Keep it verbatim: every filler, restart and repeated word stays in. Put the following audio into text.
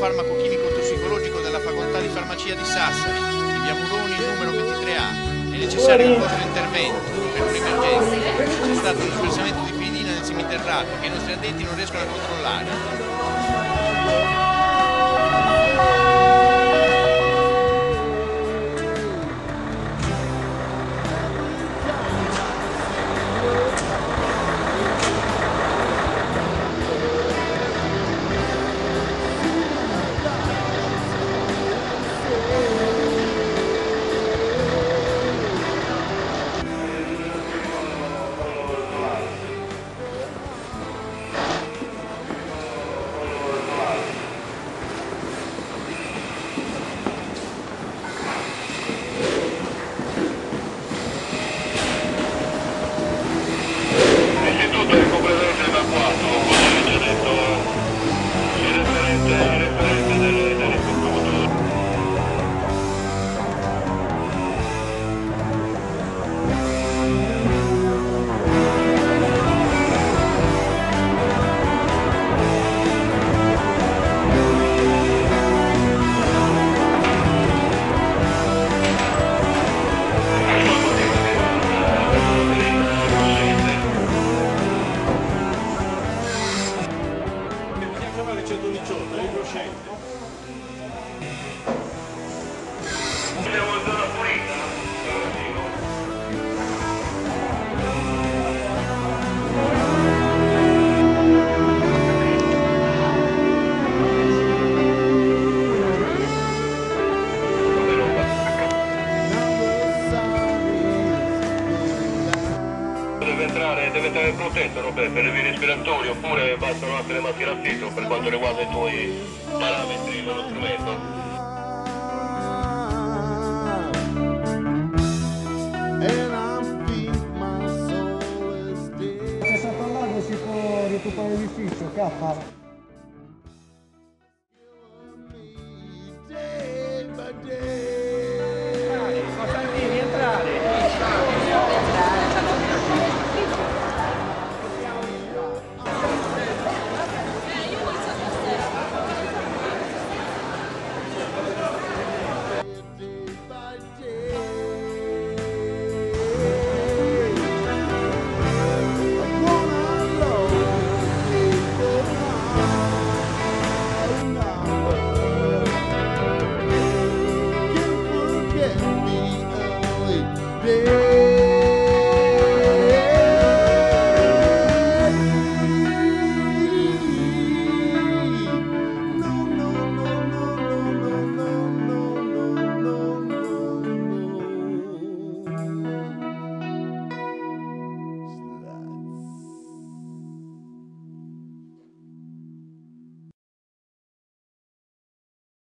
farmaco chimico tossicologico della Facoltà di Farmacia di Sassari, in via Muroni, numero ventitré A. È necessario un vostro intervento per un'emergenza. C'è stato uno sversamento di pienina nel seminterrato che i nostri addetti non riescono a controllare. centodiciotto, è incosciente. Siamo in zona pulita? Deve entrare, deve entrare protetto, Roberto, per le vie respiratorie, oppure bastano anche le maschere a filtro per quanto riguarda i tuoi parametri dello strumento. Se sotto al lago si può recuperare l'edificio, K. Costantini, entrare! Yeah.